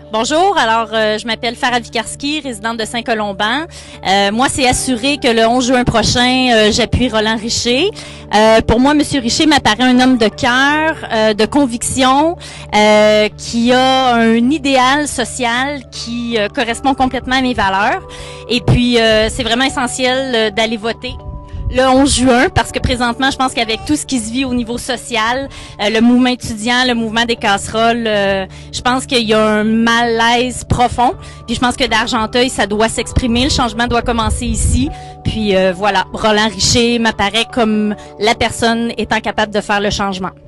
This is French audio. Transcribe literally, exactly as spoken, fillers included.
Bonjour, alors euh, je m'appelle Farah Vikarski, résidente de Saint-Colomban. Euh, moi, c'est assuré que le onze juin prochain, euh, j'appuie Roland Richer. Euh, pour moi, Monsieur Richer m'apparaît un homme de cœur, euh, de conviction, euh, qui a un idéal social qui euh, correspond complètement à mes valeurs. Et puis, euh, c'est vraiment essentiel euh, d'aller voter le onze juin, parce que présentement, je pense qu'avec tout ce qui se vit au niveau social, euh, le mouvement étudiant, le mouvement des casseroles, euh, je pense qu'il y a un malaise profond. Puis je pense que d'Argenteuil, ça doit s'exprimer, le changement doit commencer ici. Puis euh, voilà, Roland Richer m'apparaît comme la personne étant capable de faire le changement.